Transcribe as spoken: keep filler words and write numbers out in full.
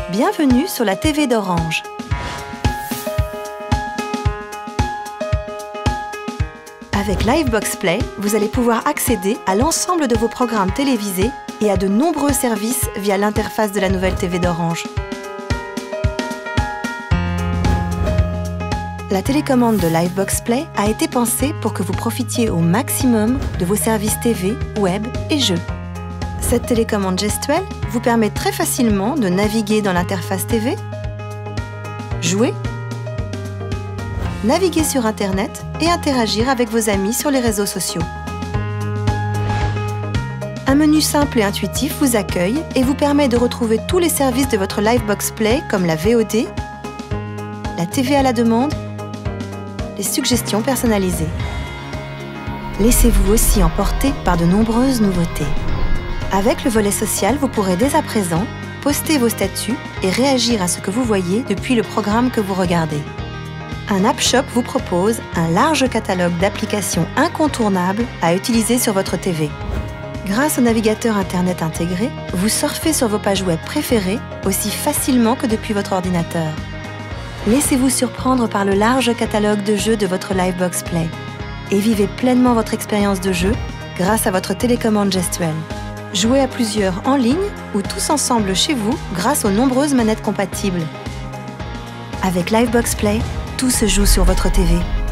Bienvenue sur la T V d'Orange. Avec Livebox Play, vous allez pouvoir accéder à l'ensemble de vos programmes télévisés et à de nombreux services via l'interface de la nouvelle T V d'Orange. La télécommande de Livebox Play a été pensée pour que vous profitiez au maximum de vos services T V, web et jeux. Cette télécommande gestuelle vous permet très facilement de naviguer dans l'interface T V, jouer, naviguer sur Internet et interagir avec vos amis sur les réseaux sociaux. Un menu simple et intuitif vous accueille et vous permet de retrouver tous les services de votre Livebox Play comme la V O D, la T V à la demande, les suggestions personnalisées. Laissez-vous aussi emporter par de nombreuses nouveautés. Avec le volet social, vous pourrez dès à présent poster vos statuts et réagir à ce que vous voyez depuis le programme que vous regardez. Un App Shop vous propose un large catalogue d'applications incontournables à utiliser sur votre T V. Grâce au navigateur Internet intégré, vous surfez sur vos pages web préférées aussi facilement que depuis votre ordinateur. Laissez-vous surprendre par le large catalogue de jeux de votre Livebox Play et vivez pleinement votre expérience de jeu grâce à votre télécommande gestuelle. Jouez à plusieurs en ligne ou tous ensemble chez vous grâce aux nombreuses manettes compatibles. Avec Livebox Play, tout se joue sur votre T V.